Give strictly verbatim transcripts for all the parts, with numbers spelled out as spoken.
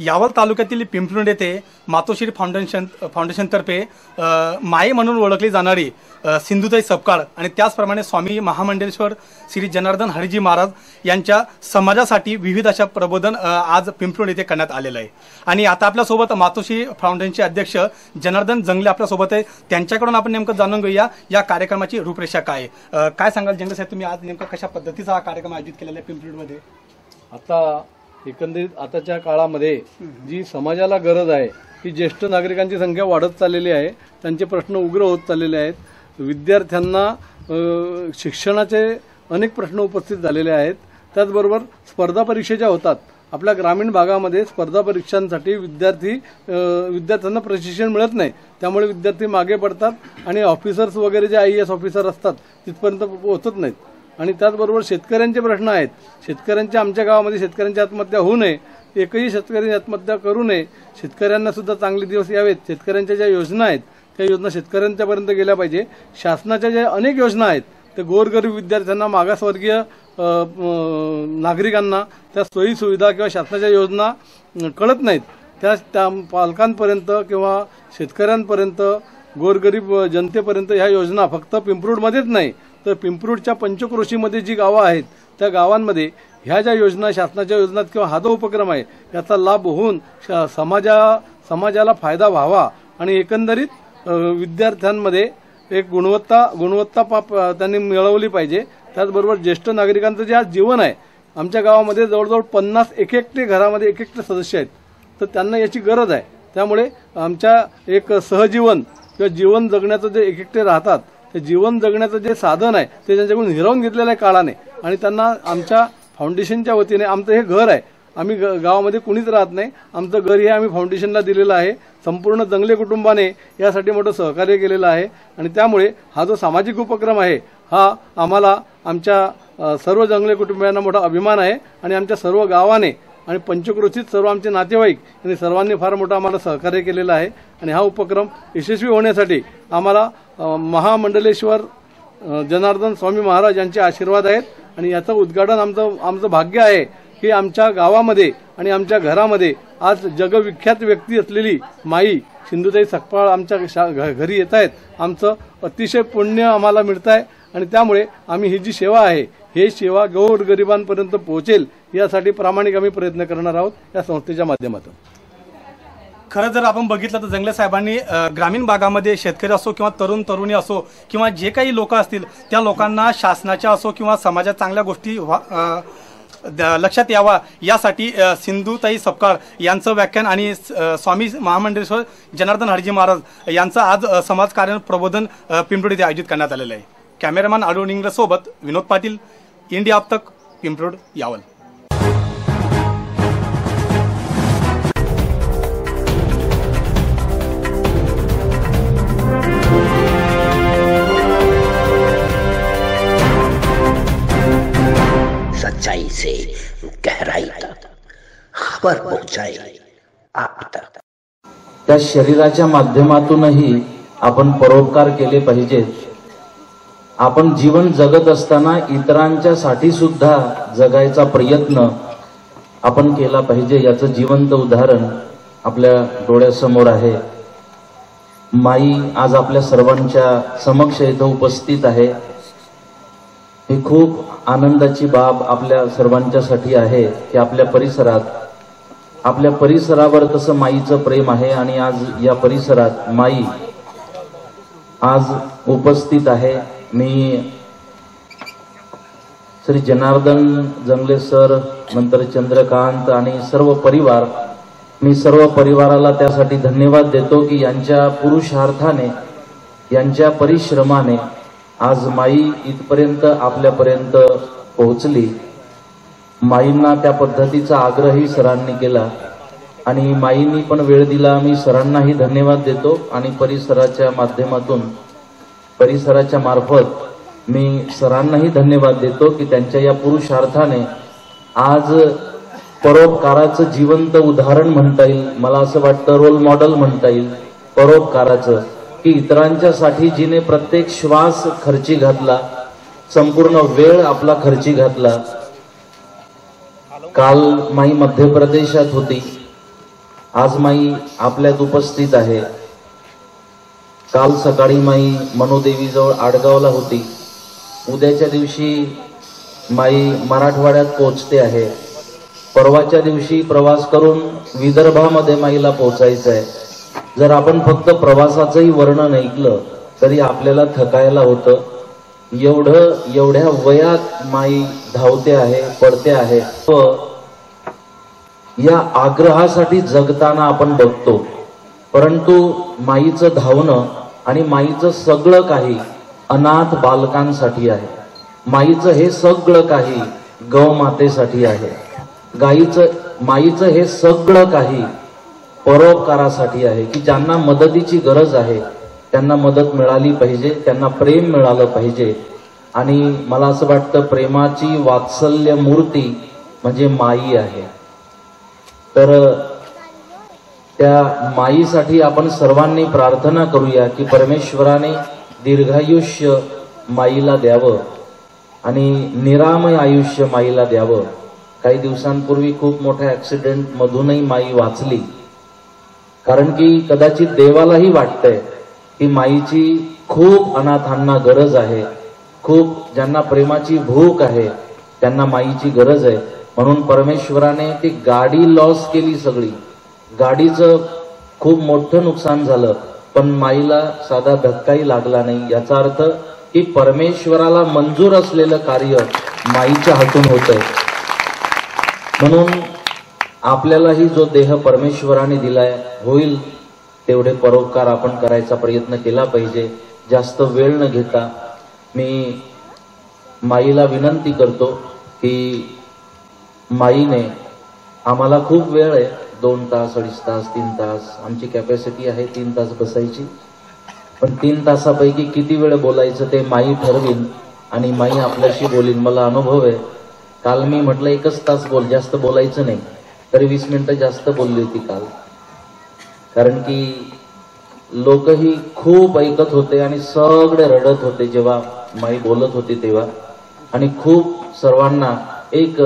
यावल तालुक्यातील पिंपरुण येथे मातोश्री फाउंडेशन फाउंडेशनतर्फे माई म्हणून ओळखली जाणारी सिंधुताई सपकाळ आणि त्याचप्रमाणे स्वामी महामंडलेश्वर श्री जनार्दन हरीजी महाराज यांच्या समाजासाठी विविध अशा प्रबोधन आज पिंपरुण येथे करण्यात आलेलं आहे। आणि आता आपल्यासोबत मातोश्री फाउंडेशनचे अध्यक्ष जनार्दन जंगले आपल्यासोबत आहे, त्यांच्याकडून आपण नेमकं जाणून घेऊया या कार्यक्रमाची रूपरेषा काय आहे। काय सांगाल जंगले साहेब, तुम्ही आज नेमका कशा पद्धतीचा हा कार्यक्रम आयोजित केलेला आहे पिंपरुणमध्ये? आता एकंदरीत आताच्या काळामध्ये जी समाजाला गरज आहे की ज्येष्ठ नागरिकांची संख्या वाढत चाललेली आहे, त्यांचे प्रश्न उग्र होत चाललेले आहेत, विद्यार्थ्यांना शिक्षणाचे अनेक प्रश्न उपस्थित झालेले आहेत। त्याचबरोबर स्पर्धा परीक्षा ज्या होतात आपल्या ग्रामीण भागामध्ये स्पर्धा परीक्षांसाठी विद्यार्थी विद्यार्थ्यांना प्रशिक्षण मिळत नाही, त्यामुळे विद्यार्थी मागे पडतात आणि ऑफिसर्स वगैरे जे आय ए एस ऑफिसर असतात तिथपर्यंत पोहोचत नाहीत। आणि त्याचबरोबर शेतकऱ्यांचे प्रश्न आहेत, शेतकऱ्यांच्या आमच्या गावामध्ये शेतकऱ्यांची आत्महत्या होऊ नये, एकही शेतकरी आत्महत्या करू नये, शेतकऱ्यांना सुद्धा चांगले दिवस यावेत, शेतकऱ्यांच्या ज्या योजना आहेत त्या योजना शेतकऱ्यांच्यापर्यंत गेल्या पाहिजे। शासनाच्या ज्या अनेक योजना आहेत ते गोरगरीब विद्यार्थ्यांना, मागासवर्गीय नागरिकांना त्या सोयी सुविधा किंवा शासनाच्या योजना कळत नाहीत, त्या त्या पालकांपर्यंत किंवा शेतकऱ्यांपर्यंत, गोरगरीब जनतेपर्यंत ह्या योजना फक्त पिंपरुणमध्येच नाही तर पिंपरुणच्या पंचक्रोशीमध्ये जी गावं आहेत त्या गावांमध्ये ह्या ज्या योजना शासनाच्या योजना किंवा हा जो उपक्रम आहे याचा लाभ होऊन समाजा समाजाला फायदा व्हावा आणि एकंदरीत विद्यार्थ्यांमध्ये एक गुणवत्ता गुणवत्ता पाप त्यांनी मिळवली पाहिजे। त्याचबरोबर ज्येष्ठ नागरिकांचं जे आज जीवन आहे, आमच्या गावामध्ये जवळजवळ पन्नास एक एकटे घरामध्ये एक एकटे सदस्य आहेत, तर त्यांना याची गरज आहे। त्यामुळे आमच्या एक सहजीवन किंवा जीवन जगण्याचं जे एक एकटे राहतात ते जीवन जगण्याचं जे साधन आहे ते त्यांच्याकडून हिरावून घेतलेलं आहे काळाने, आणि त्यांना आमच्या फाउंडेशनच्या वतीने, आमचं हे घर आहे, आम्ही गावामध्ये कुणीच राहत नाही, आमचं घर हे आम्ही फाउंडेशनला दिलेलं आहे, संपूर्ण जंगले कुटुंबाने यासाठी मोठं सहकार्य केलेलं आहे। आणि त्यामुळे हा जो सामाजिक उपक्रम आहे हा आम्हाला आमच्या सर्व जंगले कुटुंबियांना मोठा अभिमान आहे आणि आमच्या सर्व गावाने आणि पंचक्रोशीत सर्व आमचे नातेवाईक यांनी सर्वांनी फार मोठं आम्हाला सहकार्य केलेलं आहे। आणि हा उपक्रम यशस्वी होण्यासाठी आम्हाला महामंडलेश्वर जनार्दन स्वामी महाराज यांचे आशीर्वाद आहेत आणि याचं उद्घाटन आमचं आमचं भाग्य आहे की आमच्या गावामध्ये आणि आमच्या घरामध्ये आज जगविख्यात व्यक्ती असलेली माई सिंधुताई सपकाळ आमच्या घरी येत आहेत। आमचं अतिशय पुण्य आम्हाला मिळत आहे आणि त्यामुळे आम्ही ही जी सेवा आहे हे सेवा गोरगरिबांपर्यंत पोहोचेल यासाठी प्रामाणिक आम्ही प्रयत्न करणार आहोत या संस्थेच्या माध्यमातून। खरं जर आपण बघितलं तर जंगले साहेबांनी ग्रामीण भागामध्ये शेतकरी असो किंवा तरुण तरुणी असो किंवा जे काही लोक असतील त्या लोकांना शासनाच्या असो किंवा समाजात चांगल्या गोष्टी लक्षात यावा यासाठी सिंधुताई सपकाळ यांचं व्याख्यान आणि स्वामी महामंडलेश्वर जनार्दन हरीजी महाराज यांचं आज समाजकार्य प्रबोधन पिंपरुण येथे आयोजित करण्यात आलेलं आहे। कॅमेरामॅन अरुण इंग्रज सोबत विनोद पाटील, इंडिया अब तक, पिंपरुण, यावल। सच्चाई से गहराई तक खबर पहुंचाई आप तक। त्या शरीराच्या माध्यमातूनही आपण परोपकार केले पाहिजेत। आपण जीवन जगत असताना इतरांच्या साठी सुद्धा जगायचा प्रयत्न आपण केला पाहिजे, याचं जिवंत उदाहरण आपल्या डोळ्यासमोर आहे। माई आज आपल्या सर्वांच्या समक्ष इथं उपस्थित आहे, ही खूप आनंदाची बाब आपल्या सर्वांच्यासाठी आहे की आपल्या परिसरात आपल्या परिसरावर कसं माईचं प्रेम आहे आणि आज या परिसरात माई आज उपस्थित आहे। मी श्री जनार्दन जंगले सर, नंतर चंद्रकांत आणि सर्व परिवार, मी सर्व परिवाराला त्यासाठी धन्यवाद देतो की यांच्या पुरुषार्थाने, यांच्या परिश्रमाने आज माई इथपर्यंत आपल्यापर्यंत पोहोचली। माईंना त्या पद्धतीचा आग्रही सरांनी केला आणि माईंनी पण वेळ दिला। मी सरांनाही धन्यवाद देतो आणि परिसराच्या माध्यमातून, परिसराच्या मार्फत मी सरांनाही धन्यवाद देतो की त्यांच्या या पुरुषार्थाने आज परोपकाराचं जिवंत उदाहरण म्हणता येईल, मला असं वाटतं रोल मॉडेल म्हणता येईल परोपकाराचं, की इतरांच्यासाठी जिने प्रत्येक श्वास खर्ची घातला, संपूर्ण वेळ आपला खर्ची घातला। काल माई मध्य प्रदेशात होती आज माई आपल्यात उपस्थित आहे. काल सकाळी माई मनोदेवीजवळ आडगावला होती. उद्याच्या दिवशी माई मराठवाड्यात पोहोचते आहे. परवाच्या दिवशी प्रवास करून विदर्भामध्ये माईला पोहोचायचं आहे. जर आपण फक्त प्रवासाचंही वर्णन ऐकलं तरी आपल्याला थकायला होतं. एवढं एवढ्या वयात माई धावते आहे, पडते आहे. या आग्रहासाठी जगताना आपण बघतो, परंतु माईचं धावणं आणि माईचं सगळं काही अनाथ बालकांसाठी आहे. माईचं हे सगळं काही गौमातेसाठी आहे. गाईचं माईचं हे सगळं काही परोपकारासाठी आहे, की ज्यांना मदतीची गरज आहे त्यांना मदत मिळाली पाहिजे, त्यांना प्रेम मिळालं पाहिजे. आणि मला असं वाटतं प्रेमाची वात्सल्य मूर्ती म्हणजे माई आहे. तर त्या माईसाठी आपण सर्वांनी प्रार्थना करूया की परमेश्वराने दीर्घायुष्य माईला द्यावं आणि निरामय आयुष्य माईला द्यावं. काही दिवसांपूर्वी खूप मोठ्या ऍक्सिडेंट मधूनही माई वाचली. कारण की कदाचित देवालाही वाटतंय की माईची खूप अनाथांना गरज आहे, खूप ज्यांना प्रेमाची भूक आहे त्यांना माईची गरज आहे. म्हणून परमेश्वराने ती गाडी लॉस केली. सगळी गाडीचं खूप मोठं नुकसान झालं, पण माईला साधा धक्काही लागला नाही. याचा अर्थ की परमेश्वराला मंजूर असलेलं कार्य माईच्या हातून होतंय. म्हणून आपल्यालाही जो देह परमेश्वराने दिलाय, होईल तेवढे परोपकार आपण करायचा प्रयत्न केला पाहिजे. जास्त वेळ न घेता मी माईला विनंती करतो की माईने आम्हाला खूप वेळ आहे, दोन तास अडीच तास तीन तास आमची कॅपॅसिटी आहे तीन तास बसायची, पण तीन तासापैकी किती वेळ बोलायचं ते माई ठरवीन आणि माई आपल्याशी बोलीन. मला अनुभव आहे. काल मी म्हटलं एकच तास बोल, जास्त बोलायचं नाही, तरी वीस मिनिटं जास्त बोलली होती काल. कारण की लोकही खूप ऐकत होते आणि सगळे रडत होते जेव्हा माई बोलत होती तेव्हा. आणि खूप सर्वांना एक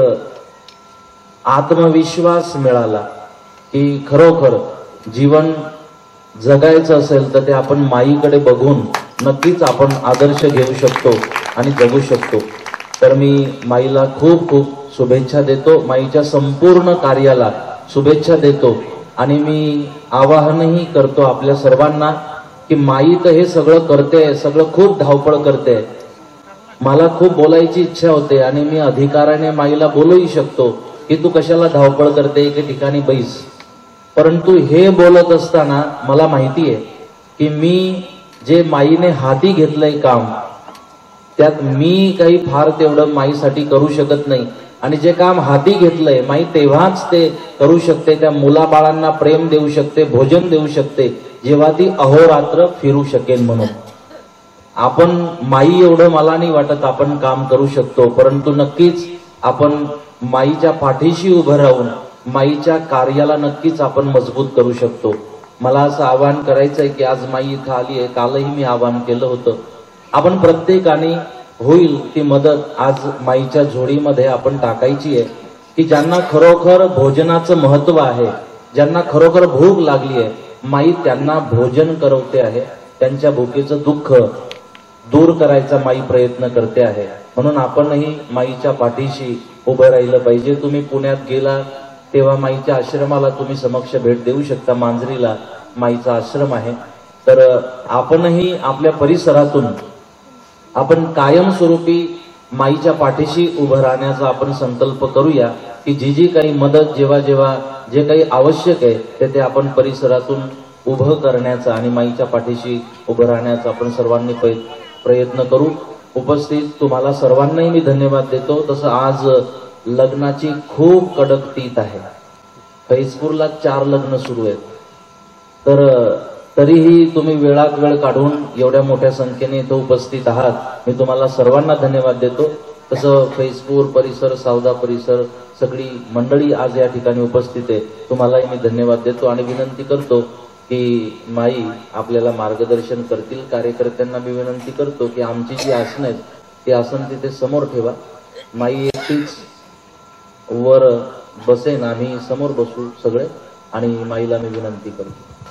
आत्मविश्वास मिळाला की खरोखर जीवन जगायचं असेल तर ते आपण माईकडे बघून नक्कीच आपण आदर्श घेऊ शकतो आणि जगू शकतो. तर मी माईला खूप खूप शुभेच्छा देतो, माईच्या संपूर्ण कार्याला शुभेच्छा देतो. आणि मी आवाहनही करतो आपल्या सर्वांना की माई तर हे सगळं करते, सगळं खूप धावपळ करते. मला खूप बोलायची इच्छा होते आणि मी अधिकाराने माईला बोलूही शकतो की तू कशाला धावपळ करते, एके ठिकाणी बैस. परंतु हे बोलत असताना मला माहिती आहे की मी जे माईने हाती घेतलंय काम, त्यात मी काही फार तेवढं माईसाठी करू शकत नाही. आणि जे काम हाती घेतलंय माई तेव्हाच ते करू शकते. त्या मुलाबाळांना प्रेम देऊ शकते, भोजन देऊ शकते, जेव्हा ती अहोरात्र फिरू शकेल. म्हणून आपण माई एवढं मला नाही वाटत आपण काम करू शकतो, परंतु नक्कीच आपण माईच्या पाठीशी उभं राहून माईच्या कार्याला नक्कीच आपण मजबूत करू शकतो. मला असं आवाहन करायचंय की आज माई इथं आली आहे, कालही मी आवाहन केलं होतं, आपण प्रत्येकाने होईल ती मदत आज माईच्या झोळीमध्ये आपण टाकायची आहे. की ज्यांना खरोखर भोजनाचं महत्व आहे, ज्यांना खरोखर भूक लागली आहे, माई त्यांना भोजन करवते आहे. त्यांच्या भुकेचं दुःख दूर करायचा माई प्रयत्न करते आहे. म्हणून आपणही माईच्या पाठीशी उभं राहिलं पाहिजे. तुम्ही पुण्यात गेला तेव्हा माईच्या आश्रमाला तुम्ही समक्ष भेट देऊ शकता. मांजरीला माईचा आश्रम आहे. तर आपणही आपल्या परिसरातून आपण कायमस्वरूपी माईच्या पाठीशी उभं राहण्याचा आपण संकल्प करूया. की जी जी काही मदत जेव्हा जेव्हा जे काही आवश्यक आहे ते ते आपण परिसरातून उभं करण्याचा आणि माईच्या पाठीशी उभं राहण्याचा आपण सर्वांनी प्रयत्न करू. उपस्थित तुम्हाला सर्वांनाही मी धन्यवाद देतो. तसं आज लग्नाची खूप कडक तीत आहे. फैजपूरला चार लग्न सुरू आहेत. तर तरीही तुम्ही वेळात वेळ काढून एवढ्या मोठ्या संख्येने इथं उपस्थित आहात. मी तुम्हाला सर्वांना धन्यवाद देतो. तसं फैजपूर परिसर, सावदा परिसर सगळी मंडळी आज या ठिकाणी उपस्थित आहे. तुम्हालाही मी धन्यवाद देतो आणि विनंती करतो की माई आपल्याला मार्गदर्शन करतील. कार्यकर्त्यांना मी विनंती करतो की आमची जी आसनं आहेत ती आसन तिथे समोर ठेवा. माई एकटीच वर बसेन, आम्ही समोर बसू सगळे आणि माईला मी विनंती करतो.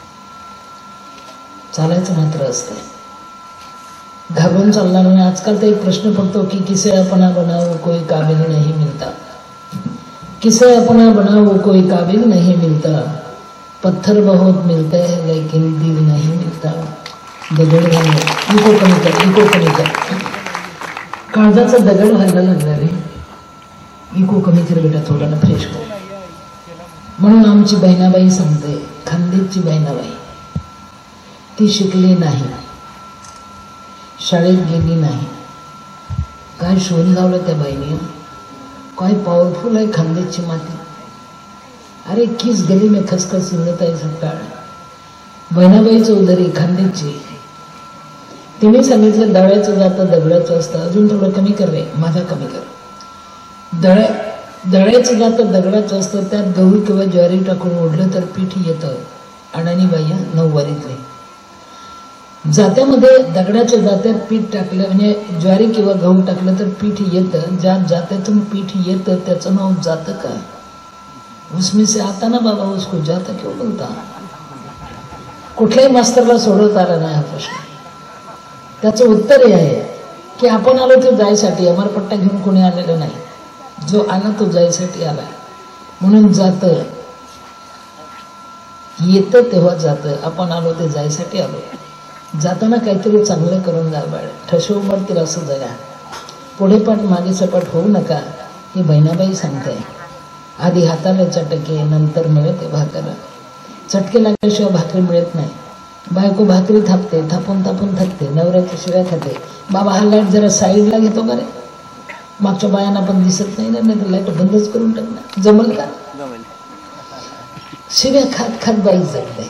चालायचं मात्र असतंय, घाबरून चालणार नाही. आजकाल तर एक प्रश्न पडतो की किसे अपना बनाओ कोई काबिल नहीं मिलता, किसे अपना बनाओ कोई काबिल नहीं मिलता, पत्थर बहुत मिलते हैं लेकिन दिल नहीं मिलता. दगड घालणे, इको कमी कर, इको कमी कर. काळजाचा दगड व्हायला लागला रे, इको कमी कर बेटा, थोडा ना फ्रेश कर. म्हणून आमची बहिणाबाई सांगते, खानदेशची बहिणाबाई, ती शिकली नाही, शाळेत गेली नाही, काय शोध लावलं त्या बाईने, काय पॉवरफुल आहे खानदेशची माती. अरे किस गली में खसखस सिंगताई सकाळ. बहिणाबाई चौधरी खानदेशची, तिने सांगितलं दळ्याचं जातं दगडाचं असतं. अजून थोडं कमी कर रे, माझा कमी कर. दळ्या दळ्याचं जातं दगडाचं असतं, त्यात गहू किंवा ज्वारी टाकून ओढलं तर पीठ येतं. अडाणी बाई नऊवारीतले, जात्यामध्ये दगडाच्या जात्यात पीठ टाकलं म्हणजे ज्वारी किंवा गहू टाकलं तर पीठ येतं. ज्या जात्यातून पीठ येतं त्याचं नाव जातं का? उसमें से आता ना बाबा, उसको जाता क्यों बोलता? कुठल्याही मास्तरला सोडवता आला नाही हा प्रश्न. त्याचं उत्तर हे आहे की आपण आलो तो जायसाठी, अमरपट्टा घेऊन कोणी आलेलं नाही. जो आला तो जायसाठी आला. म्हणून जातं येतं तेव्हा जातं, आपण आलो ते जायसाठी आलो. जाताना काहीतरी चांगलं करून जा बाळ, ठसव उमरतील असं जगा, पुढे पण मागे सपाट होऊ नका. ही बहिणाबाई सांगते. आधी हाताला चटके, नंतर मिळते भाकर. चटके लागल्याशिवाय भाकरी मिळत नाही. बायको भाकरी थापते, थापून थापून थकते, नवऱ्याच्या शिव्या खाते. बाबा हा लाईट जरा साईडला घेतो का रे, मागच्या बायांना पण दिसत नाही ना, नाही तर लाईट बंदच करून टाकणार, जमल का? शिव्या खात खात बाई जगते.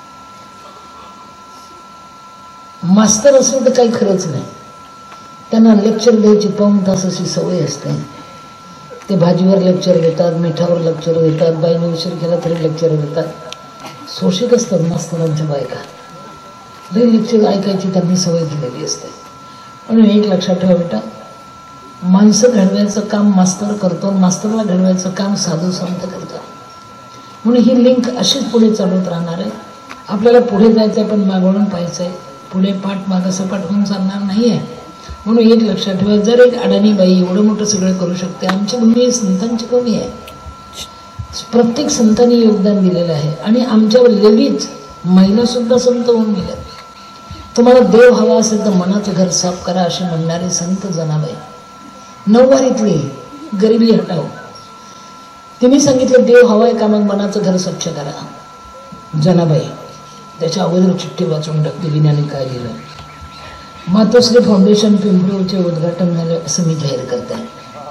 मास्तर असलं तर काही खरंच नाही. त्यांना लेक्चर द्यायची पाऊण तासाची सवय असते. ते भाजीवर लेक्चर देतात, मिठावर लेक्चर देतात, बाईने उशीर केला तरी लेक्चर देतात. शोषित असतात मास्तरांच्या बायका. लई लेक्चर ऐकायची त्यांनी सवय दिलेली असते. म्हणून एक लक्षात ठेवा बेटा, माणसं घडवायचं काम मास्तर करतो, मास्तरला घडवायचं काम साधू संत करतात. म्हणून ही लिंक अशीच पुढे चालत राहणार आहे. आपल्याला पुढे जायचं आहे पण मागवून पाहायचं आहे. पुढे पाठ मागं सपाट होऊन चालणार नाही आहे. म्हणून एक लक्षात ठेवा, जर एक अडाणी बाई एवढं मोठं सगळं करू शकते, आमची भूमी संतांची कमी आहे. प्रत्येक संतांनी योगदान दिलेलं आहे आणि आमच्या लेडीज महिला सुद्धा संत होऊन गेल्या. तुम्हाला देव हवा असेल तर मनाचं घर साफ करा असे म्हणणारे संत जनाबाई. नऊवारीतली गरिबी हटाव. तिने सांगितलं देव हवाय का, मग मनाचं घर स्वच्छ करा. जनाबाई त्याच्या अगोदर चिठ्ठी वाचून टाकली विज्ञानी काय लिहिलं. मातोश्री फाउंडेशन पिंपळूरचे उद्घाटन झाले असं मी जाहीर करत आहे.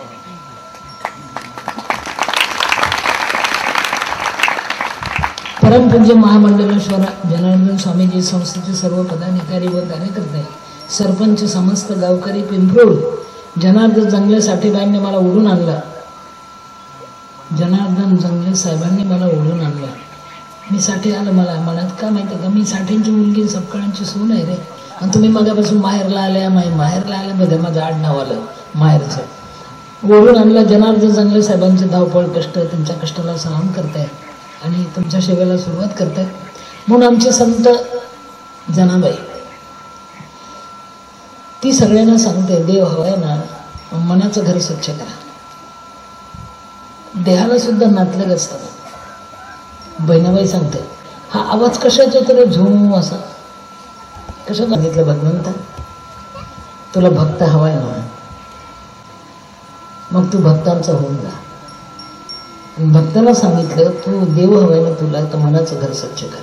परमपूज्य महामंडलेश्वर जनार्दन स्वामीजी संस्थेचे सर्व पदाधिकारी व कार्यकर्ते, सरपंच, समस्त गावकरी, पिंपळूर जनार्दन जंगले साठेबाईंनी मला ओढून आणलं. जनार्दन जंगले साहेबांनी मला ओढून आणलं. मी साठे आलं. मला मनात का माहिती का, मी साठेंची मुलगी सपकाळांची सून आहे रे. आणि तुम्ही मगापासून माहेरला आल्या, माय माहेरला आल्या बघा, माझं आडनाव आलं माहेरचं. ओढून आणलं. जनार्दन जंगले साहेबांचे धावपळ कष्ट, त्यांच्या कष्टाला सलाम करताय आणि तुमच्या सेवेला सुरुवात करताय. म्हणून आमचे संत जनाबाई ती सगळ्यांना सांगते, देव हवाय ना, मनाचं घर स्वच्छ करा. देहाला सुद्धा नातलग असतात. बहिणाबाई सांगते, हा आवाज कशाचा तरी झोम असा कशा सांगितलं भगवंता, तुला भक्त हवाय ना, मग तू भक्तांचा होऊन जा. भक्ताला सांगितलं तू देव हवाय ना तुला, तर मनाचं घर स्वच्छ कर.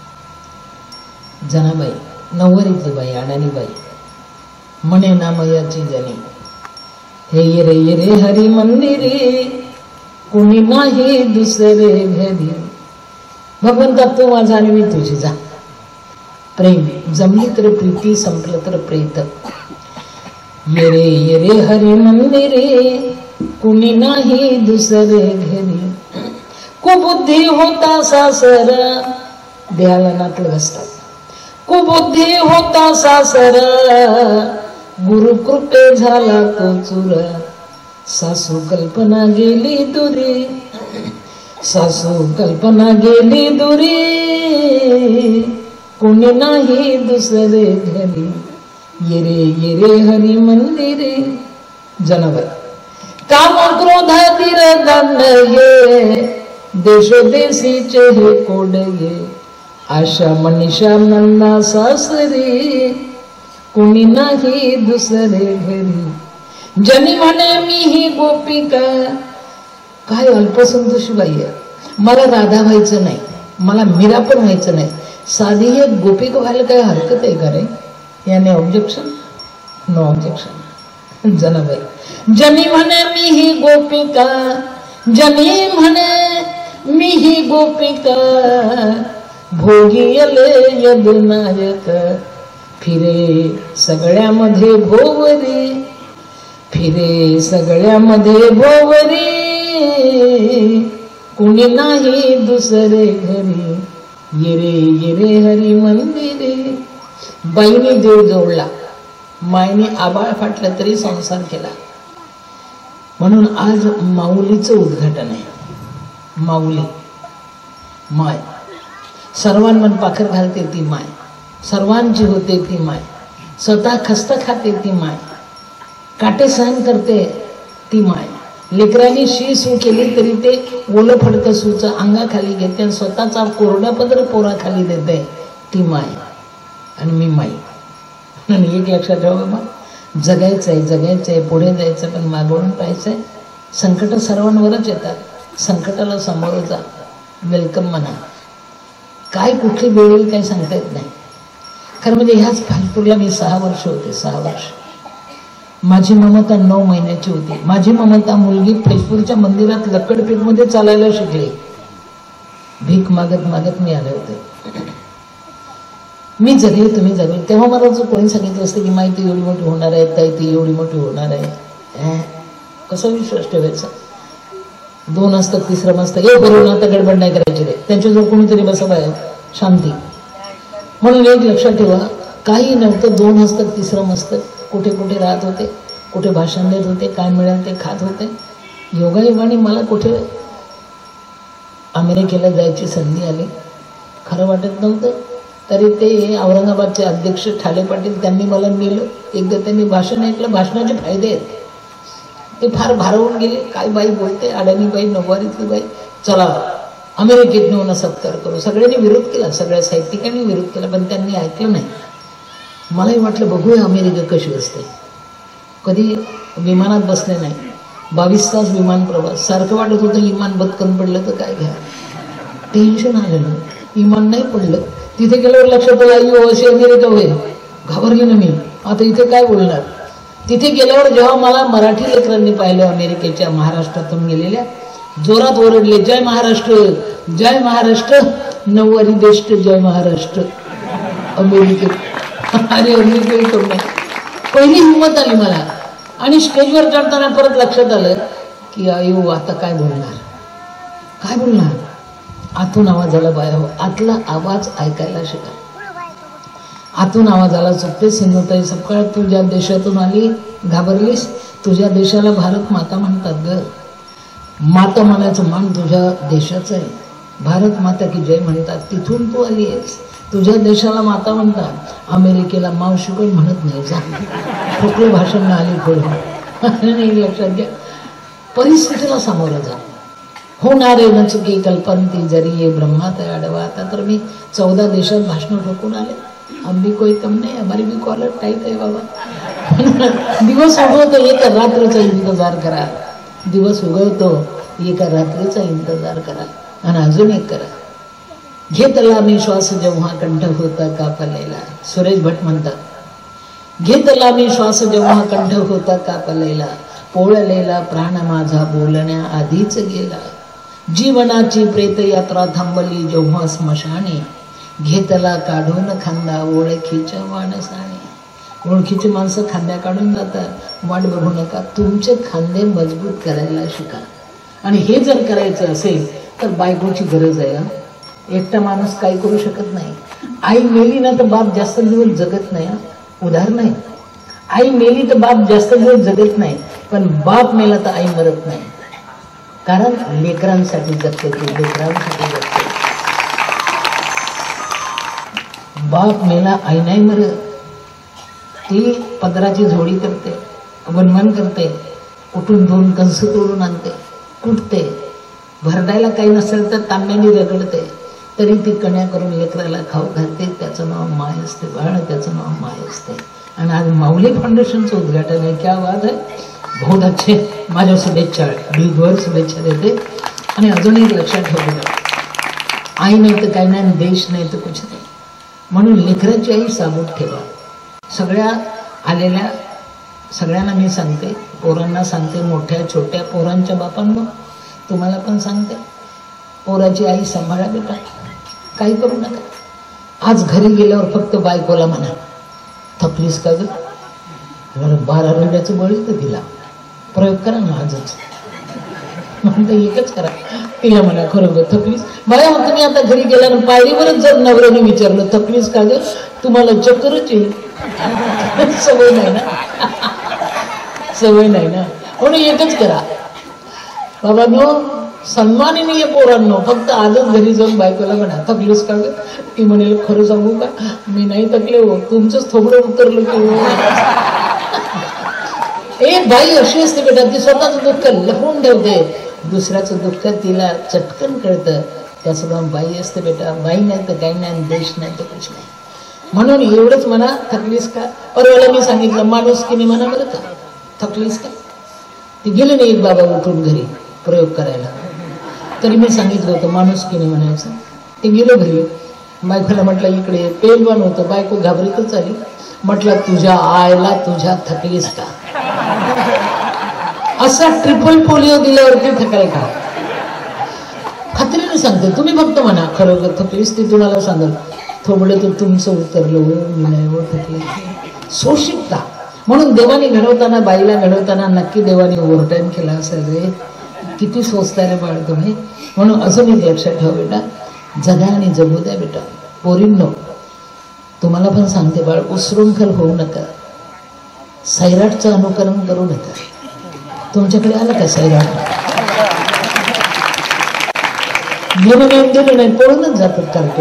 जनाबाई नववारीतली बाई, अडाणी बाई, म्हणे नामयाची जनी, हे ये रे ये रे हरी मंदिरी, कोणी नाही दुसरे घरी. भगवंता तू माझा आणि मी तुझी. जा प्रेम जमली तर प्रीती, संपलं तर प्रेत. ये रे ये रे हरी मंदिरी, कुणी नाही दुसरे घरी. कुबुद्धी होता सासर, देहाला नातलग असतात. कुबुद्धी होता सासर, गुरु कृपे झाला तो चुर. सासू कल्पना गेली दुरी, सासू कल्पना गेली दुरी, कोणी नाही दुसरे घरी, येरे येरे हरी मंदिरे. जनावर काम क्रोधातीर दंड ये, देशोदेशीचे हे कोड ये. आशा मनीषा नंदा सासरी, कोणी नाही दुसरे घरी. जनी म्हणे मी ही गोपिका. काय अल्पसंतोषी बाई आहे. मला राधा व्हायचं नाही, मला मीरा पण व्हायचं नाही, साधी एक गोपिका व्हायला काय हरकत आहे का रे? याने ऑब्जेक्शन? No objection. जनाबाई जनी म्हणे मी ही गोपिका, जनी म्हणे मी ही गोपिका, भोगियले यदुनायक, फिरे सगळ्यामध्ये भोवरी, फिरे सगळ्यामध्ये भोवरी, कोणी नाही दुसरे घरी, येरे येरे हरी मंदिरे. बाईने देव जोडला, मायने आबाळ फाटलं तरी संसार केला. म्हणून आज माऊलीचं उद्घाटन आहे. माऊली माय, सर्वांवर पाखर घालते ती माय, सर्वांची होते ती माय, स्वतः खस्त खाते ती माय, काटे सहन करते ती माय. लेकरांनी शी सू केली तरी ते ओलं फडकं सूचं अंगाखाली घेते आणि स्वतःचा कोरडा पदर पोराखाली देते ती माय. आणि मी माई. आणि एक लक्षात ठेवा बाबा, जगायचं आहे जगायचं आहे पुढे जायचं, पण मागवून पाहायचं आहे. संकट सर्वांवरच येतात, संकटाला सामोरं जा, वेलकम म्हणा. काय कुठली वेळ येईल काही सांगता येत नाही. खरं म्हणजे ह्याच फालपूरला मी सहा वर्ष होते. सहा वर्ष माझी ममता नऊ महिन्याची होती. माझी ममता मुलगी फैजपूरच्या मंदिरात लक्कडपेठमध्ये चालायला शिकली. भीक मागत मागत मी आले होते. मी जगले तुम्ही जगले. तेव्हा मला जर कोणी सांगितलं असतं की माहिती एवढी मोठी होणार आहे, ताई ती एवढी मोठी होणार आहे, कसा विश्वास ठेवायचा? दोन असतात तिसरं मस्तक हे करून आता गडबड नाही करायची रे, त्यांच्याजवळ कोणीतरी बसा बाहेर शांती. म्हणून एक लक्षात ठेवा, काही नव्हतं. दोन हस्तक तिसरं मस्तक. कुठे कुठे राहत होते, कुठे भाषण देत होते, काय मिळेल ते खात होते. योगायोगाने मला कुठे अमेरिकेला जायची संधी आली. खरं वाटत नव्हतं. तरी ते औरंगाबादचे अध्यक्ष ठाले पाटील त्यांनी मला नेलं. एकदा त्यांनी भाषण ऐकलं. भाषणाचे फायदे आहेत. ते फार भारावून गेले. काय बाई बोलते, अडाणी बाई, नऊवारीतली बाई, चला अमेरिकेत नेऊन सत्कार करू. सगळ्यांनी विरोध केला, सगळ्या साहित्यिकांनी विरोध केला, पण त्यांनी ऐकलं नाही. मलाही वाटलं बघूया अमेरिका कशी असते. कधी विमानात बसले नाही. बावीस तास विमान प्रवास. सारखं वाटत होतं विमान बदकन पडलं तर काय घ्या. टेन्शन आलेलं. विमान नाही पडलं. तिथे गेल्यावर लक्षात आलं अय्यो अशी अमेरिका होईल. घाबरली ना मी. आता इथे काय बोलणार. तिथे गेल्यावर जेव्हा मला मराठी लेकरांनी पाहिलं अमेरिकेच्या महाराष्ट्रातून गेलेल्या, जोरात ओरडले जय महाराष्ट्र, जय महाराष्ट्र, नऊवारी बेस्ट, जय महाराष्ट्र. अमेरिकेत अरे अमेरिकेत नाही. पहिली हिंमत आली मला. आणि स्टेजवर चढताना परत लक्षात आलं की अयो आता काय बोलणार, काय बोलणार. आतून आवाज आला बाया हो. आतला आवाज ऐकायला शिका. आतून आवाज आला चुकते सिंधुताई सपकाळ, तू ज्या देशातून आली घाबरलीस. तुझ्या देशाला भारत माता म्हणतात ग. माता म्हणायचं मान तुझ्या देशाचं आहे. भारत माता की जय म्हणतात. तिथून तू आली आहेस. तुझ्या देशाला माता म्हणतात. अमेरिकेला मावशी कोण म्हणत नाही. जा कुठलं भाषण आली पुढे. लक्षात घ्या. परिस्थितीला सामोरं जा. होणारे न चुकी कल्पंती जरी ये ब्रह्मात आडवा. आता तर मी चौदा देशात भाषण ठोकून आले. अभी कोई कम नाही. हमारी भी कॉलर टाईट आहे बाबा. दिवस उगवतो एका रात्रीचा इंतजार करा. दिवस उगवतो एका रात्रीचा इंतजार करा. आणि अजून एक करा. घेतला मी श्वास जेव्हा कंठ होता कापलेला. सुरेश भट म्हणतात घेतला मी श्वास जेव्हा कंठ होता कापलेला. पोळलेला प्राण माझा बोलण्या आधीच गेला. जीवनाची प्रेत यात्रा थांबली जेव्हा स्मशाने. घेतला काढून खांदा ओळखीच्या माणसाने. ओळखीची माणसं खांद्या काढून जातात. वाट बघू नका. तुमचे खांदे मजबूत करायला शिका. आणि हे जर करायचं असेल तर बायकोची गरज आहे. एकटा माणूस काही करू शकत नाही. आई मेली ना तर बाप जास्त दिवस जगत नाही. उदाहरण आहे. आई मेली तर बाप जास्त दिवस जगत नाही, पण बाप मेला तर आई मरत नाही. कारण लेकरांसाठी जगते ती, लेकरांसाठी जगते. बाप मेला आई नाही मर, ती पदराची झोळी करते, वनवन करते, उठून दोन कंस तोडून आणते, कुटते, भरडायला काही नसेल तर तांब्याने रगडते, तरी ती कण्या करून लेकराला खाऊ घालते. त्याचं नाव माय असते बाळ, त्याचं नाव माय असते. आणि आज माऊली फाउंडेशनचं उद्घाटन आहे. क्या बात आहे, बहुत अच्छे. माझ्या शुभेच्छा, ढीगभर शुभेच्छा देते. आणि अजून एक लक्षात ठेवलं, आई नाही तर काही नाही, देश नाही तर कुछ नाही. म्हणून लेकराची आई साबूत ठेवा. सगळ्या आलेल्या सगळ्यांना मी सांगते, पोरांना सांगते, मोठ्या छोट्या पोरांच्या बापांना तुम्हाला पण सांगते, पोराची आई सांभाळा बेटा, काही करू नका. आज घरी गेल्यावर फक्त बायकोला म्हणा, थकलीस का ग, बारा रुपयाचं बळी तर दिला, प्रयोग करा ना आजच. म्हणतो एकच करा, तिला म्हणा खरोखर थकलीस बाया. मग तुम्ही आता घरी गेला ना, पायरीवरच जर नवऱ्याने विचारलं थकलीस का ग, तुम्हाला चक्करच येईल. सवय नाही ना, सवय नाही ना. म्हणून एकच करा बाबा, नो सन्मानिनीय पोरांनो, फक्त आजच घरी जाऊन बायकोला म्हणा थकलीस का ग, ती म्हणेल खरं सांगू का, मी नाही थकले हो, तुमचंच थोबडं उतरलं की. एक बाई अशी असते बेटा, ती स्वतःचं दुःख लपवून ठेवते, दुसऱ्याचं दुःख तिला चटकन कळतं. त्याचं नाव बाई असते बेटा. बाई नाही तर काही नाही, देश नाही तर कुछ नाही. म्हणून एवढंच म्हणा, थकलीस का. परवाला मी सांगितलं माणूस की मी म्हणा बरं का, थकलीस का. ती गेले नाही एक बाबा उठून घरी प्रयोग करायला, तरी मी सांगितलं होतं माणूस की नाही म्हणायचं. ते गेलो घरी, बायकोला म्हटलं इकडे पेलवान होतं. बायको घाबरीतच आली. म्हटलं तुझ्या आईला तुझ्या थकलीस का. असा ट्रिपल पोलिओ दिल्यावरती थकाल का. खात्रीने सांगते, तुम्ही फक्त म्हणा खरोखर थकलीस, ती तुम्हाला सांगल थोबडं तर तुमचं उतरलं हो, मी नाही हो थकले. सोशिकता. म्हणून देवाने घडवताना, बाईला घडवताना नक्की देवाने ओव्हरटाईम केला असेल रे. किती सोचताय रे बाळ तुम्ही. म्हणून अजून एक लक्षात ठेवा बेटा, जगा आणि जगू द्या बेटा. पोरींनो तुम्हाला पण सांगते बाळ, उशृंखल होऊ नका, सैराटचं अनुकरण करू नका. तुमच्याकडे आलं का सैराट, गेलं नाही गेलं नाही पळूनच जातात करतो.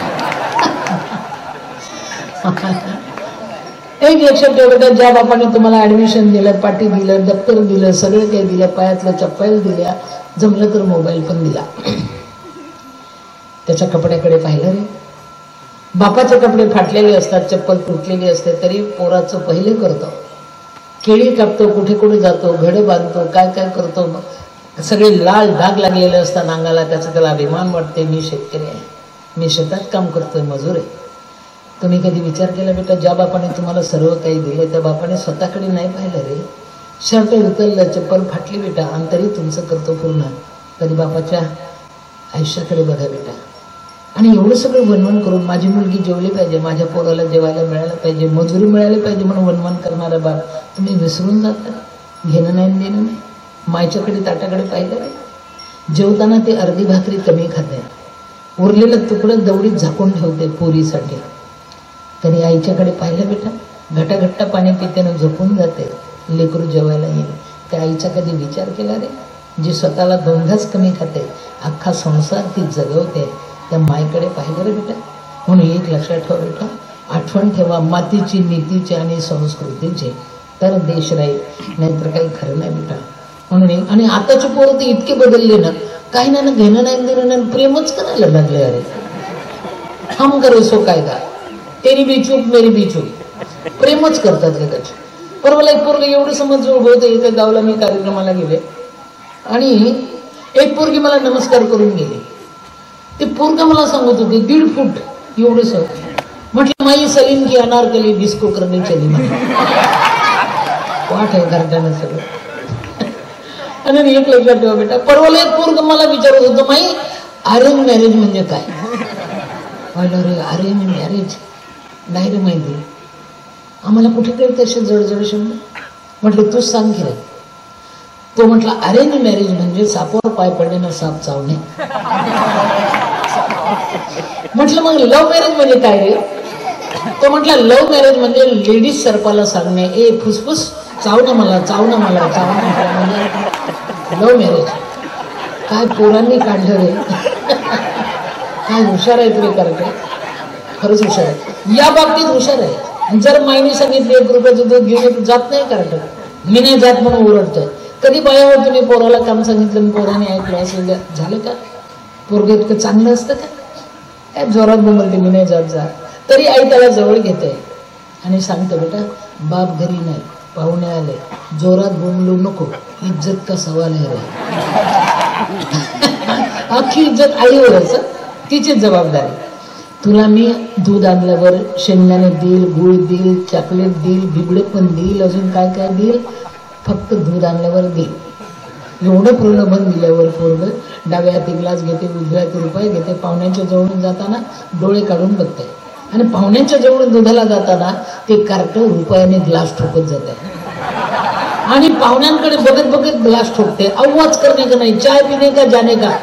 एक लक्षात ठेवा बेटा, ज्या बापाने तुम्हाला ऍडमिशन दिलं, पाटी दिलं, दप्तर दिलं, सगळं काही दिलं, पायातल्या चप्पल दिल्या, जमलं तर मोबाईल पण दिला, त्याच्या कपड्याकडे पाहिलं रे. बापाचे कपडे फाटलेले असतात, चप्पल तुटलेली असते, तरी पोराचं पहिले करतो. केळी कापतो, कुठे कुठे जातो, घडे बांधतो, काय काय करतो, सगळे लाल डाग लागलेले असतात अंगाला. त्याचा त्याला अभिमान वाटते, मी शेतकरी आहे, मी शेतात काम करतोय, मजूर आहे. तुम्ही कधी विचार केला बेटा, ज्या बापाने तुम्हाला सर्व काही दिले त्या बापाने स्वतःकडे नाही पाहिलं रे. शर्ट उतरलं, चप्पल फाटली बेटा, आणि तरी तुमचं करतो पूर्ण. कधी बापाच्या आयुष्याकडे बघा बेटा. आणि एवढं सगळं वनवन करून माझी मुलगी जेवली पाहिजे, माझ्या पोराला जेवायला मिळालं पाहिजे, मजुरी मिळाली पाहिजे म्हणून वनवन करणारा बाप तुम्ही विसरून जाता. घेणं नाही देणं नाही. मायच्याकडे ताटाकडे पाहिलं रे, जेवताना ते अर्धी भाकरी कमी खाते, उरलेलं तुकडं दवडीत झाकून ठेवते पोरीसाठी. तरी आईच्याकडे पाहिलं बेटा, घटाघट्टा पाणी पितेनं झोपून जाते, लेकरू जेवायला येईल. त्या आईचा कधी विचार केला रे, जी स्वतःला दोन घास कमी खाते, अख्खा संसार ती जगवते, त्या मायकडे पाहिलं रे बेटा. म्हणून एक लक्षात ठेवा बेटा, आठवण ठेवा मातीची, नीतीची आणि संस्कृतीची, तर देश राहील, नाहीतर काही खरं नाही बेटा. म्हणून आणि आताचे पोरं ते इतके बदलले ना, काही ना घेणं नाही देणं नाही, प्रेमच करायला लागले. अरे हम करे सो कायदा, तेरी बी चूक मेरी बी चूक, प्रेमच करतात जगाचे. पर मला एक पोरगी एवढं समज होते, एका गावाला मी कार्यक्रमाला गेले आणि एक पोरगी मला नमस्कार करून गेली. ते पोरगा मला सांगत होते दीड फूट एवढंच. म्हटलं माई सलीम की अनारकली डिस्को करणे चली, वाट आहे घरट्यानं सगळं. आणि एक लक्षात ठेवा बेटा, परवाला एक पोरग मला विचारत होतं, माई अरेंज मॅरेज म्हणजे काय. म्हटलं रे अरेंज मॅरेज नाही रे माहिती, आम्हाला कुठे कळते असे जडजड शब्द. म्हटलं तूच सांग की रे. तो म्हटला अरेंज मॅरेज म्हणजे सापावर पाय पडल्यानं साप चावणे. म्हटलं मग लव्ह मॅरेज म्हणजे काय रे. तो म्हटला लव्ह मॅरेज म्हणजे लेडीज सर्पाला सांगणे, ए फुसफुस चाव ना मला, चाव ना मला, चाव ना मला, म्हणजे लव्ह मॅरेज. काय पोरांनी काढलं रे. काय हुशार आहेत रे करते, खरंच हुशार आहे या बाबतीत, हुशार आहे. जर माईने सांगितले एक रुपयाचं दूध घेऊन जात नाही करत, मी नाही जात म्हणून ओरडतोय. कधी बायावर तुम्ही पोराला काम सांगितलं पोराने ऐकलं असं झालं का? पोरग इतकं चांगलं असतं का? काय जोरात बोलते मी नाही जात जा, तरी आई त्याला जवळ घेते आणि सांगते बेटा बाप घरी नाही, पाहुणे आले, जोरात बोलू नको, इज्जत का सवाल आहे रे. अख्खी इज्जत आईवरच, तिचीच जबाबदारी. तुला मी दूध आणल्यावर शेंगदाणे देईल, गुळ देईल, चॉकलेट देईल, बिबडे पण देईल, अजून काय काय देईल, फक्त दूध आणल्यावर देईल. एवढं प्रलोभन दिल्यावर पोरग डाव्या हाती ग्लास घेते, उजव्या हाती रुपये घेते, पाहुण्यांच्या जवळून जाताना डोळे काढून बघते आणि पाहुण्यांच्या जवळून दुधाला जाताना ते कार्ट रुपयाने ग्लास ठोकत जाते आणि पाहुण्यांकडे बघत बघत ग्लास ठोकते. आवाज करणे का नाही, चाय पिणे का जाने का,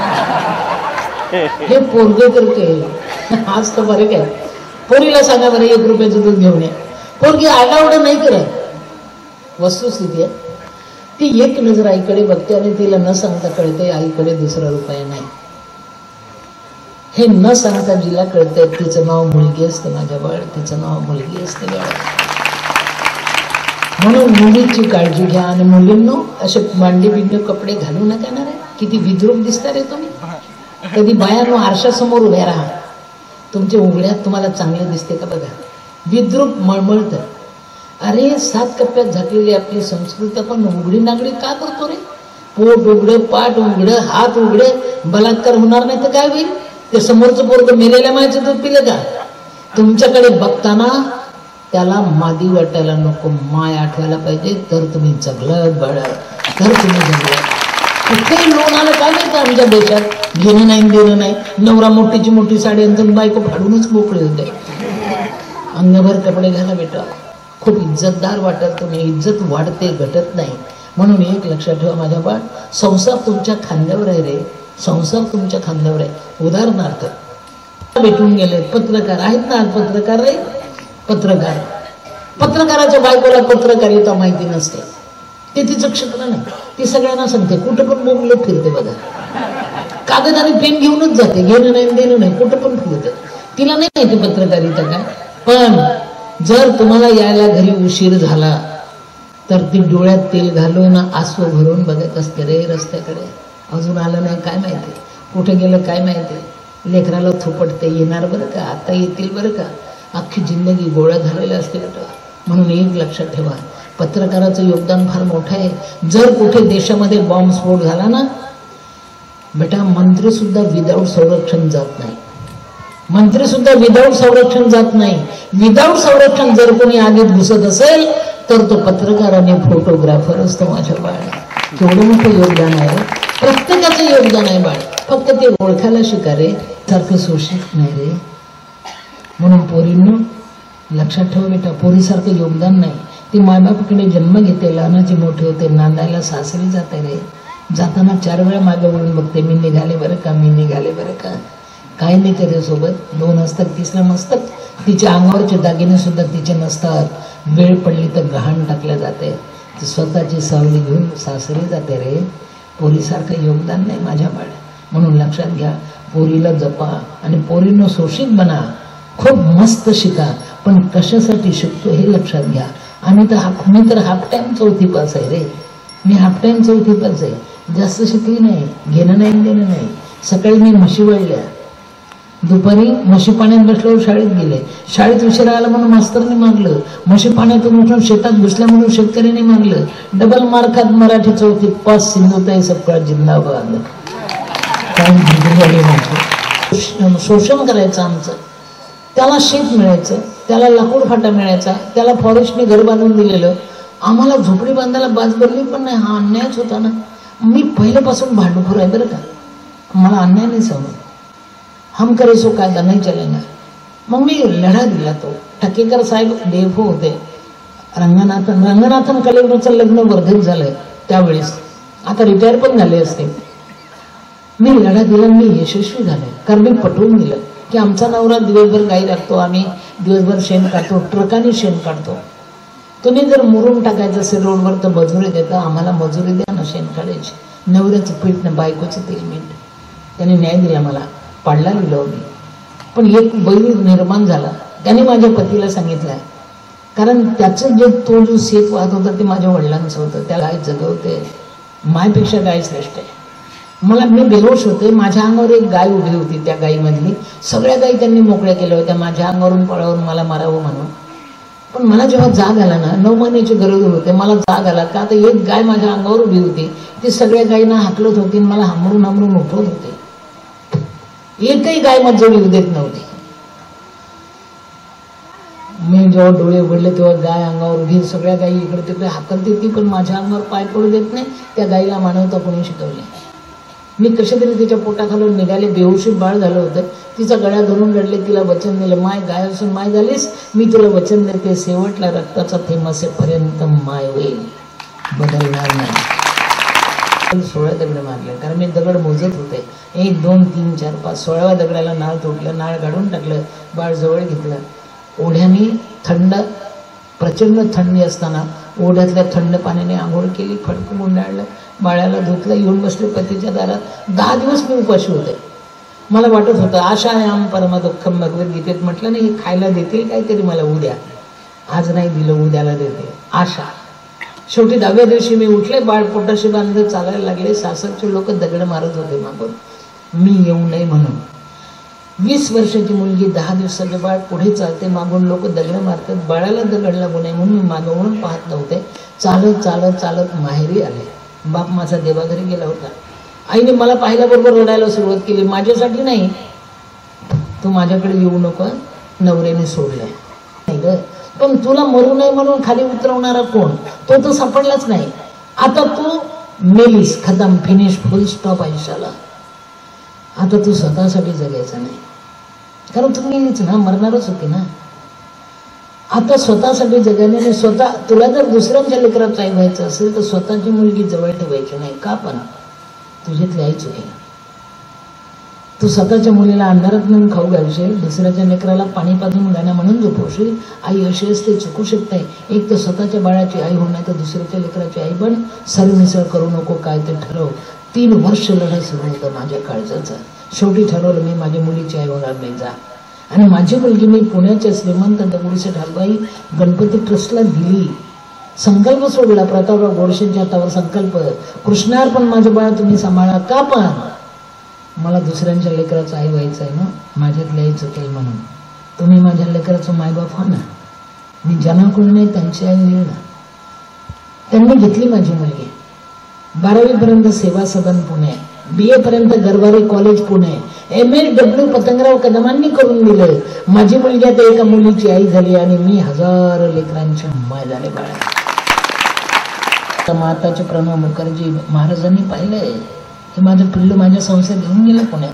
हे पोरगे करते. आज तर बरे काय, पोरीला सांगा बरं एक रुपयाचं दूध घेऊन ये, पोरगी आडावडं नाही करत. वस्तुस्थिती आहे ती, एक नजर आईकडे बघते आणि तिला न सांगता कळते आईकडे दुसरा रुपया नाही. हे न सांगता जिला कळते तिचं नाव मुलगी असते माझ्या बाळ, तिचं नाव मुलगी असते बाळ. म्हणून मुलीची काळजी घ्या. आणि मुलींनो असे मांडी बिंडी कपडे घालू नका ना रे, किती विद्रूप दिसता रे तुम्ही. कधी बायानो आरशासमोर उभ्या राहा, तुमच्या उघड्यात तुम्हाला चांगलं दिसते का बघा. विद्रूप मळमळतं. अरे सात कप्प्यात झाकलेली आपली संस्कृती आपण उघडी नागडी का करतो रे. पोट उघडं, पाठ उघडं, हात उघडे, बलात्कार होणार नाही तर काय होईल. ते समोरचं पोरगं मेलेल्या मायचं दूध पिलं का. तुमच्याकडे बघताना त्याला मादी वाटायला नको, माय आठवायला पाहिजे, तर तुम्ही जगलत बाळा, तर तुम्ही जगलत. कुठेही लोन आलं काय माहिती आमच्या देशात, घेणं नाही देणं नाही. नवरा मोठीची मोठी साडी अंतर बायको फाडूनच मोकळे होते. अंगभर कपडे घाला बेटा, खूप इज्जतदार वाटत तुम्ही. इज्जत वाढते, घटत नाही. म्हणून एक लक्षात ठेवा माझ्या बाळ, संसार तुमच्या खांद्यावर आहे रे, संसार तुमच्या खांद्यावर आहे. उदाहरणार्थ भेटून गेले पत्रकार आहेत ना, पत्रकार रे, पत्रकार पत्रकाराच्या बायकोला पत्रकारिता माहिती नसते, ते तिचं क्षेत्र नाही. ती सगळ्यांना सांगते, कुठं पण बोंबलत फिरते बघा, कागद आणि पेन घेऊनच जाते, घेणं नाही देणं नाही, कुठं पण फिरते. तिला नाही माहिती पत्रकारिता काय. पण जर तुम्हाला यायला घरी उशीर झाला तर ती डोळ्यात तेल घालून आसू भरून बघत असते रे रस्त्याकडे, अजून आलं नाही काय माहिती, कुठे गेलं काय माहिती. लेकराला थोपटते, येणार बरं का, आता येतील बरं का. अख्खी जिंदगी गोळ्या झालेल्या असते बेटा. म्हणून एक लक्षात ठेवा, पत्रकाराचं योगदान फार मोठं आहे. जर कुठे देशामध्ये बॉम्बस्फोट झाला ना बेटा, मंत्री सुद्धा विदाऊट संरक्षण जात नाही, मंत्री सुद्धा विदाऊट संरक्षण जात नाही. विदाऊट संरक्षण जर कोणी आगीत घुसत असेल तर तो पत्रकार आणि फोटोग्राफर असतो माझ्या बाळ. केवढं मोठं योगदान आहे, प्रत्येकाचं योगदान आहे बाळ. फक्त ते ओळखायला शिका रे, सारखं शोषित नाही रे. म्हणून पोरींनो लक्षात ठेवा बेटा, पोरीसारखं योगदान नाही. ती मायबापाकडे जन्म घेते, लहानाची मोठे होते, नांदायला सासरी जाते रे. जाताना चार वेळा मागे वळून बघते, मी निघाले बरं का, मी निघाले बरं का. काय नाही त्याच्यासोबत, दोन असतात तिसरं नसतात. तिच्या अंगावरचे दागिने सुद्धा तिचे नसतात. वेळ पडली तर गहाण टाकल्या जाते. ती स्वतःची सावली घेऊन सासरी जाते रे. पोरीसारखं योगदान नाही माझ्या बाळ. म्हणून लक्षात घ्या, पोरीला जपा आणि पोरीनं शोषित बना. खूप मस्त शिका, पण कशासाठी शिकतो हे लक्षात घ्या. आणि तर हाफ मी तर हाफ टाइम चौथी पास आहे रे, मी हाफ टाइम चौथी पास आहे, जास्त शिकली नाही, घेणं नाही देणं नाही. सकाळी मी म्हशी वळल्या, दुपारी म्हशी पाण्यात बसल्यावर शाळेत गेले, शाळेत उशिरा आला म्हणून मास्तरने मारलं, म्हशी पाण्यातून उठून शेतात घुसल्या म्हणून शेतकऱ्याने मारलं. डबल मार खात मराठी चौथी पास, सिंधुताई सपकाळ जिंदाबाद. शोषण करायचं आमचं, त्याला शेत मिळायचं, त्याला लाकूड फाटा मिळायचा, त्याला फॉरेस्टने घर बांधून दिलेलं, आम्हाला झोपडी बांधायला बाज भरली पण नाही. हा अन्यायच होता ना. मी पहिल्यापासून भांडूखोर आहे बरं का, मला अन्याय नाही सहन. हम करे सो कायदा नाही चलेगा. मग मी लढा दिला. तो ठकेकर साहेब देवो होते, रंगनाथन रंगनाथन कलेक्टरचं लग्न वर्धेत झालंय त्यावेळेस, आता रिटायर पण झाले असते. मी लढा दिला, मी यशस्वी झाले, कारण मी पटवून दिलं की आमचा नवरा दिवसभर गाई राखतो, आम्ही दिवसभर शेण काढतो, ट्रकाने शेण काढतो. तुम्ही जर मुरुम टाकायचं असेल रोडवर तर मजुरी देता, आम्हाला मजुरी द्या ना शेण काढायची. नवऱ्याचं पीठ ना बायकोचं तेल मीठ. त्याने न्याय दिला मला, पाडला लिहिलं मी. पण एक बैल निर्माण झाला. त्याने माझ्या पतीला सांगितलं, कारण त्याचं जे तो जो शेत वाहत होता ते माझ्या वडिलांचं होतं. त्या गाय जगवते, मायपेक्षा गाय श्रेष्ठ आहे. मला मी बेहोश होते. माझ्या अंगावर एक गाय उभी होती. त्या गायीमधली सगळ्या गायी त्यांनी मोकळ्या केल्या होत्या माझ्या अंगावरून पळावून मला मारावं म्हणून. पण मला जेव्हा जाग आला ना, नऊ महिन्याची गरज होते, मला जाग आला का आता एक गाय माझ्या अंगावर उभी होती. ती सगळ्या गायींना हाकलत होती, मला हांबरून हांबरून उठवत होते. एकही गाय माझ्याजवळ येऊ देत नव्हती. मी जेव्हा डोळे उघडले तेव्हा गाय अंगावर उभी, सगळ्या गायी इकडे तिकडे हाकलते ती, पण माझ्या अंगावर पाय पडू देत नाही. त्या गायीला मानवता कोणी शिकवले. मी कशा तरी तिच्या पोटाखालून निघाले. बेहोशी बाळ झालं होतं. तिचा गळ्या धरून रडले. तिला वचन दिलं, माय गाय असून माय झालीस, मी तुला वचन देते, शेवटला रक्ताचा थेंब असेपर्यंत माय होईल, बदलणार नाही. सोळा दगड मारले, कारण मी दगड मोजत होते. एक दोन तीन चार पाच. सोळाव्या दगडाला नाळ तुटलं. नाळ काढून टाकलं. बाळ जवळ घेतलं. ओढ्याने थंड, प्रचंड थंडी असताना ओढ्यातल्या थंड पाण्याने आंघोळ केली. फडकं गुंडाळलं. बाळाला धुतलं. येऊन बसले पतीच्या दारात. दहा दिवस मी उपाशी होते. मला वाटत होतं आशायाम परमा दुःखम, भगवद्गीतेत म्हटलं नाही, हे खायला देतील काहीतरी मला उद्या. आज नाही दिलं, उद्याला देते आशा. शेवटी दहाव्या दिवशी मी उठले. बाळ पोटाशी बांधले, चालायला लागले. सासरचे लोक दगड मारत होते मागून, मी येऊ नये म्हणून. वीस वर्षाची मुलगी, दहा दिवसाचे बाळ पुढे चालते, मागून लोक दगड मारतात. बाळाला दगड लागू नये म्हणून मी मागवून पाहत नव्हते. चालत चालत चालत माहेरी आले. बाप माझा देवाघरी गेला होता. आईने मला पाहिल्याबरोबर रडायला सुरुवात केली. माझ्यासाठी नाही, तू माझ्याकडे येऊ नको, नवऱ्याने सोडलंय. नाही ग, पण तुला मरू नये म्हणून खाली उतरवणारा कोण, तो तर सापडलाच नाही. आता तू मेलीस, खतम, फिनिश, फुल स्टॉप आयुष्याला. आता तू स्वतःसाठी जगायचं नाही, कारण तू मेलीच ना, मरणारच होती ना. आता स्वतःसाठी जगायला नाही. स्वतः तुला जर दुसऱ्यांच्या लेकरात आई व्हायचं असेल तर स्वतःची मुलगी जवळ ठेवायची नाही. का? पण तुझ्यातली आई चुकी. तू स्वतःच्या मुलीला अंधारात नेऊन खाऊ घालशील, दुसऱ्याच्या लेकराला पाणी पाजून गाणं म्हणून झोपवशील. आई अशी असते, चुकू शकते. एक तर स्वतःच्या बाळाची आई होणार, तर दुसऱ्याच्या लेकराची आई पण. सरमिसळ करू नको, काय ते ठरव. तीन वर्ष लढा सुरू होतं माझ्या काळजाचं. शेवटी ठरवलं मी माझ्या मुलीची आई होणार नाही. जा. आणि माझी मुलगी मी पुण्याच्या श्रीमंत दगडूशेठ हलवाई गणपती ट्रस्टला दिली. संकल्प सोडला, प्रतापराव गोडसेंच्या हातावर संकल्प, कृष्णार्पण, माझं बाळ तुम्ही सांभाळा. का? पण मला दुसऱ्यांच्या लेकराचं आई व्हायचं आहे ना, माझ्यातली आई चुकेल म्हणून. तुम्ही माझ्या लेकराचं मायबाप हो ना. मी ज्यांना नाही त्यांची आई होईल ना. त्यांनी घेतली माझी मुलगी. बारावी पर्यंत सेवा सदन पुणे, बी ए पर्यंत Garware college Pune, M A W Patangrao कदमांनी करून दिलं. माझी मुलगी आता एका मुलीची आई झाली आणि मी हजारो लेकरांची माय झाले. बाळा, माताचे प्रणव मुखर्जी महाराजांनी पाहिलंय, हे माझं पिल्लू माझ्या संस्थेत घेऊन गेलं पुण्यात.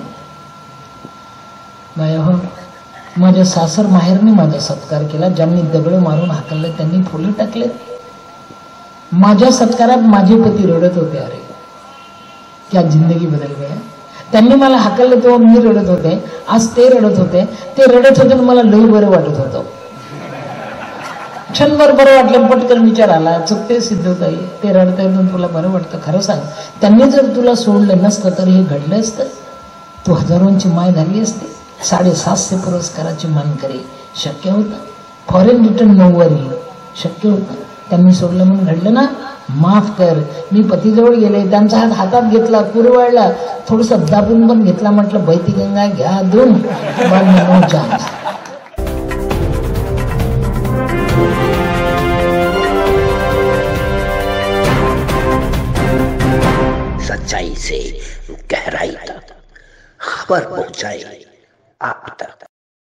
हो, माझ्या सासर माहेरने माझा सत्कार केला. ज्यांनी दगड मारून हाकलले त्यांनी फुलं टाकले. माझ्या सत्कारात माझे पती रडत होते. अरे क्या जिंदगी बदल गया. त्यांनी मला हाकललं तेव्हा मी रडत होते, आज ते रडत होते. ते रडत होते मला लई बरं वाटत होतं. क्षणभर बरं वाटलं, पटकन विचार आला, चुकते सिद्धताई, ते रडता येऊन तुला बरं वाटतं, खरं सांग. त्यांनी जर तुला सोडलं नसतं तर हे घडलं असतं. तू हजारोंची माय झाली असते. साडेसातशे पुरस्काराची मानकरी शक्य होतं. फॉरेन रिटर्न नऊवारी शक्य होतं. त्यांनी सोडलं म्हणून घडलं ना. माफ कर. मी पतीजवळ गेले, त्यांचा हात हातात घेतला, कुरवाळला, थोडस दाबून पण घेतला. म्हटलं बैती गंगा घ्या धुवून. सच्चाई से गहराई तक खबर पहुंचाए आप तक।